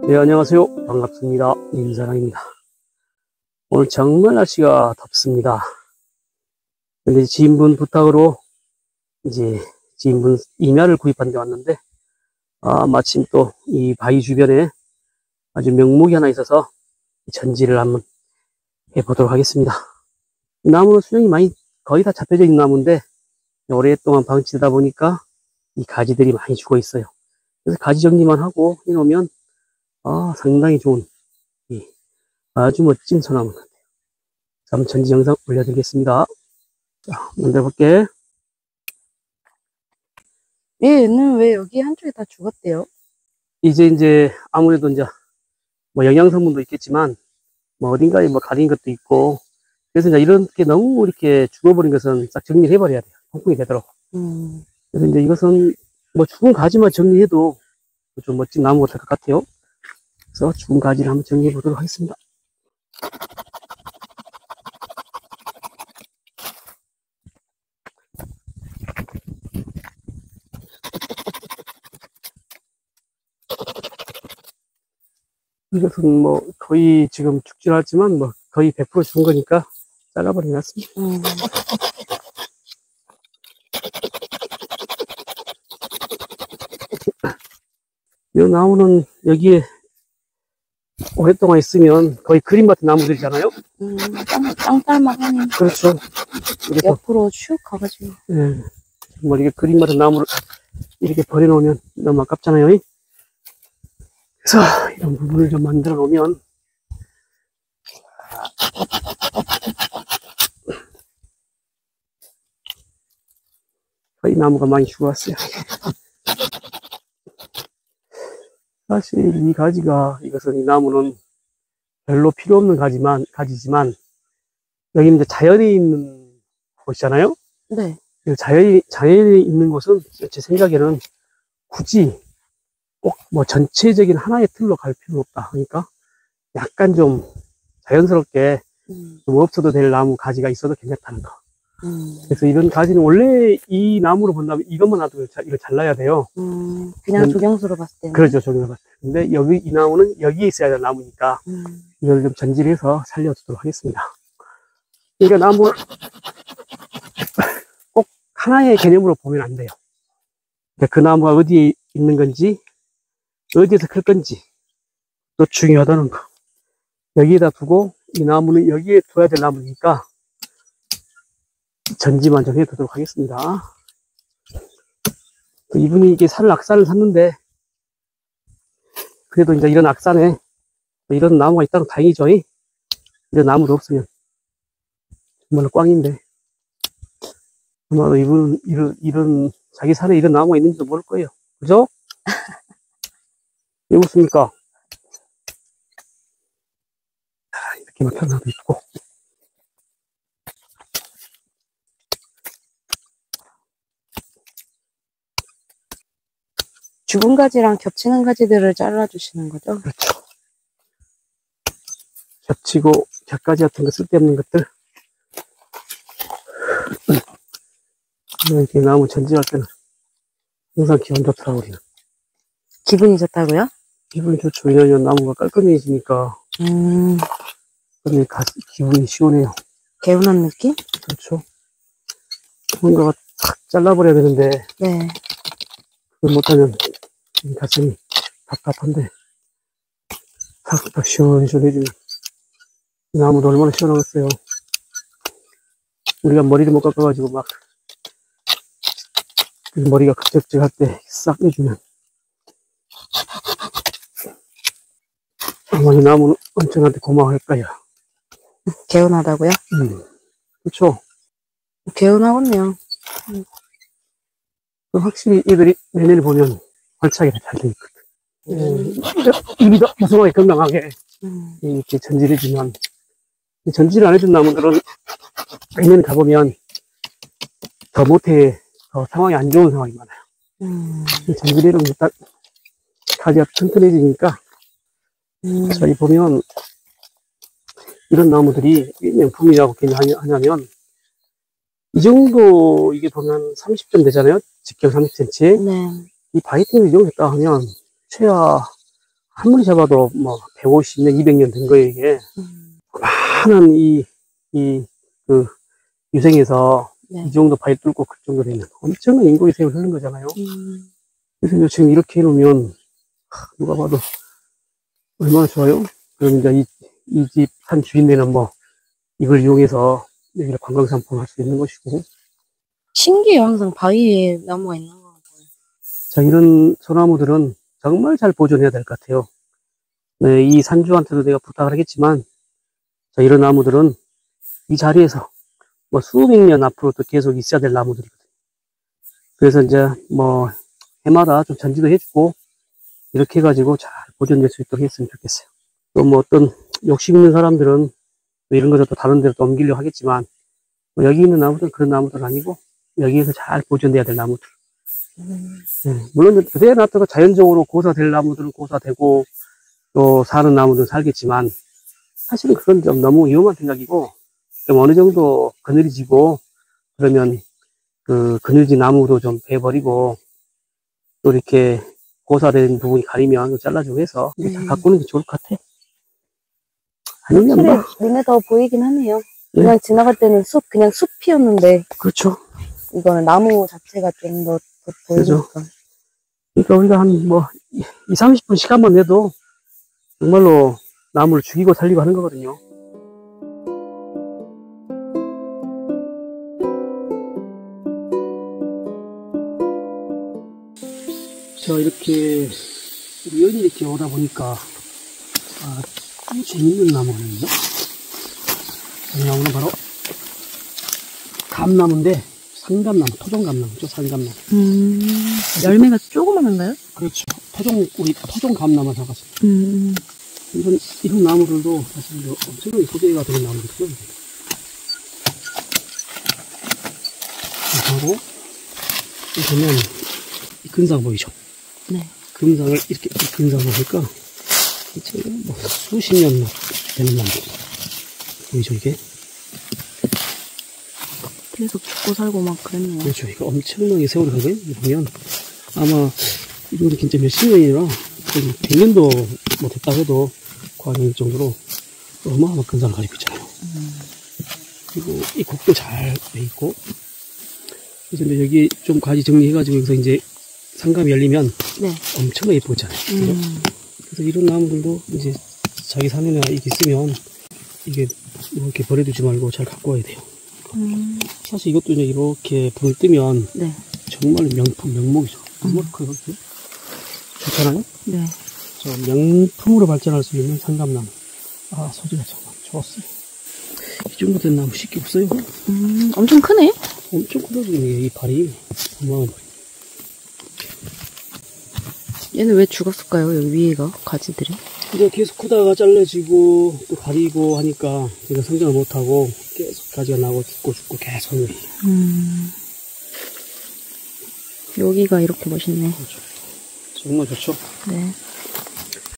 네, 안녕하세요. 반갑습니다. 임사랑입니다. 오늘 정말 날씨가 덥습니다. 근데 지인분 부탁으로 이제 지인분 임야를 구입한 데 왔는데, 마침 또 이 바위 주변에 아주 명목이 하나 있어서 전지를 한번 해보도록 하겠습니다. 이 나무는 수령이 많이 거의 다 잡혀져 있는 나무인데, 오랫동안 방치되다 보니까 이 가지들이 많이 죽어 있어요. 그래서 가지 정리만 하고 해놓으면, 상당히 좋은, 아주 멋진 소나무. 한번 전지 영상 올려드리겠습니다. 자, 먼저 볼게. 얘는 왜 여기 한쪽에 다 죽었대요? 이제 아무래도 이제 뭐 영양 성분도 있겠지만 뭐 어딘가에 뭐 가린 것도 있고, 그래서 이제 이렇게 너무 이렇게 죽어버린 것은 싹 정리를 해버려야 돼요. 통풍이 되도록. 그래서 이제 이것은 뭐 죽은 가지만 정리해도 좀 멋진 나무가 될 것 같아요. 그래서 죽은 가지를 한번 정리해 보도록 하겠습니다. 이것은 뭐 거의 지금 죽진 않았지만 뭐 거의 100% 죽은 거니까 잘라버려 놨습니다. 이 나무는 여기에 오랫동안 있으면 거의 그림 같은 나무들이잖아요. 땅딸막하네. 그렇죠. 이렇게 옆으로 슉 가가지고. 예, 뭐 이게 그림 같은 나무를 이렇게 버려놓으면 너무 아깝잖아요. 그래서 이런 부분을 좀 만들어 놓으면 거의 나무가 많이 죽어왔어요. 사실 이 가지가, 이것은 이 나무는 별로 필요 없는 가지지만 여기 이제 자연이 있는 곳이잖아요. 네. 자연이 있는 곳은 제 생각에는 굳이 꼭 뭐 전체적인 하나의 틀로 갈 필요는 없다. 그러니까 약간 좀 자연스럽게 좀 없어도 될 나무 가지가 있어도 괜찮다는 거. 그래서 이런 가지는 원래 이 나무로 본다면 이것만 놔두고 이걸 잘라야 돼요. 그냥 조경수로 봤을 때는. 그렇죠, 조경수 봤을 때. 근데 여기 이 나무는 여기에 있어야 될 나무니까 이걸 좀 전지해서 살려주도록 하겠습니다. 그러니까 나무 꼭 하나의 개념으로 보면 안 돼요. 그러니까 그 나무가 어디에 있는 건지, 어디에서 클 건지 또 중요하다는 거. 여기에다 두고 이 나무는 여기에 둬야 될 나무니까 전지만 좀 해두도록 하겠습니다. 이분이 이게 악산을 샀는데, 그래도 이제 이런 악산에 이런 나무가 있다는 다행이죠. 이런 나무도 없으면 정말로 꽝인데, 아마도 이분은 이런 자기 산에 이런 나무가 있는지도 모를 거예요. 그죠? 왜 웃습니까? 이렇게 막 하나도 있고. 죽은 가지랑 겹치는 가지들을 잘라주시는 거죠? 그렇죠. 겹치고 곁가지 같은 거 쓸데없는 것들. 이렇게 나무 전지할 때는 항상 기분 좋더라고, 우리는. 기분이 좋다고요? 기분이 좋죠. 왜냐면 나무가 깔끔해지니까 기분이 시원해요. 개운한 느낌? 그렇죠. 뭔가가 탁 잘라버려야 되는데, 네. 그걸 못하면 가슴이 답답한데, 탁탁 시원시원해지면 나무도 얼마나 시원하겠어요. 우리가 머리를 못 깎아가지고 막 그 머리가 극적적할 때 싹 빼주면 아마 이 나무는 엄청나게 고마워할 거야. 개운하다고요? 그렇죠. 개운하군요. 확실히 얘들이 내년에 보면 활착이 잘 돼 있거든. 입이 더 무성하게 건강하게 이렇게 전지를 해주면, 전지를 안 해준 나무들은 내년에 가보면 더 못해, 더 상황이 안 좋은 상황이 많아요. 전지를 해놓으면 일단 가지가 튼튼해지니까. 저희 보면 이런 나무들이 명품이라고 하냐면 이 정도, 이게 보면 30점 되잖아요. 직경 30cm. 네. 이 바이팅을 이 정도 했다 하면 최하 아무리 잡아도 뭐 150년, 200년 된 거예요, 이게. 많은 그 유생에서 네. 이 정도 바위 뚫고 그 정도 되면 엄청난 인공의 세월이 흐른 거잖아요. 그래서 지금 이렇게 해놓으면 누가 봐도 얼마나 좋아요? 그럼 이제 이 집 산 주인네는 뭐 이걸 이용해서 여기를 관광상품 할 수 있는 것이고. 신기해요. 항상 바위에 나무가 있는 거 보여요. 자, 이런 소나무들은 정말 잘 보존해야 될 것 같아요. 네, 이 산주한테도 내가 부탁을 하겠지만, 자, 이런 나무들은 이 자리에서 뭐 수백 년 앞으로도 계속 있어야 될 나무들이거든요. 그래서 이제 뭐 해마다 좀 전지도 해주고 이렇게 해가지고 잘 보존될 수 있도록 했으면 좋겠어요. 또 뭐 어떤 욕심 있는 사람들은 이런 거를 또 다른 데로 또 옮기려고 하겠지만, 뭐 여기 있는 나무들은 그런 나무들은 아니고 여기에서 잘 보존돼야 될 나무들. 네, 물론 그대로 놔둬도 자연적으로 고사될 나무들은 고사되고 또 사는 나무들은 살겠지만, 사실은 그건 좀 너무 위험한 생각이고, 좀 어느 정도 그늘지고 그러면 그 그늘진 나무도 좀 베버리고 또 이렇게 고사된 부분이 가리면 잘라주고 해서 잘 가꾸는 게 좋을 것 같아. 아니면 뭐. 눈에 더 보이긴 하네요. 네. 그냥 지나갈 때는 그냥 숲이었는데, 그렇죠. 이거는 나무 자체가 좀 더 보이니까. 그러니까 우리가 한 뭐 2, 30분 시간만 내도 정말로 나무를 죽이고 살리고 하는 거거든요. 자, 이렇게 우연히 이렇게 오다 보니까 참 재밌는 나무가 있죠. 이 나무는 바로 감나무인데 산감나무, 토종감나무죠. 산감나무. 열매가 조그만한가요? 그렇죠. 우리 토종 감나무 사가서. 이런 나무들도 사실 엄청나게 소재가 되는 나무들이죠. 하고 보면 이 근상 보이죠? 네. 근상을 이렇게 근상을 보니까 뭐 수십 년 되는 나무 보이죠? 이게 계속 죽고 살고 막 그랬네요. 그렇죠. 이거 엄청나게 세월이 가거든요. 보면 아마 이거 진짜 몇십 년이나 100년도 뭐 됐다 해도 과언일 정도로 어마어마한 근상을 가지고 있잖아요. 그리고 이 곡도 잘 돼 있고, 그래서 이제 여기 좀 가지 정리해가지고 여기서 이제 상감이 열리면 네. 엄청나게 예쁘잖아요. 그래서 이런 나무들도 이제 자기 산에나 이게 있으면 이게 이렇게 버려두지 말고 잘 갖고 와야 돼요. 사실 이것도 이제 이렇게 불을 뜨면 네. 정말 명품, 명목이죠. 이렇게 좋잖아요? 네. 저 명품으로 발전할 수 있는 상감나무. 소리가 정말 좋았어요. 이 정도 된 나무 쉽게 없어요. 엄청 크네? 엄청 크다, 지금 이 발이. 어마어마한 발이. 얘는 왜 죽었을까요? 여기 위에가 가지들이? 이제 계속 크다가 잘라지고 또 가리고 하니까 제가 성장을 못하고 계속 가지가 나고 죽고 계속 하는 거예요. 여기가 이렇게 멋있네. 그렇죠. 정말 좋죠. 네.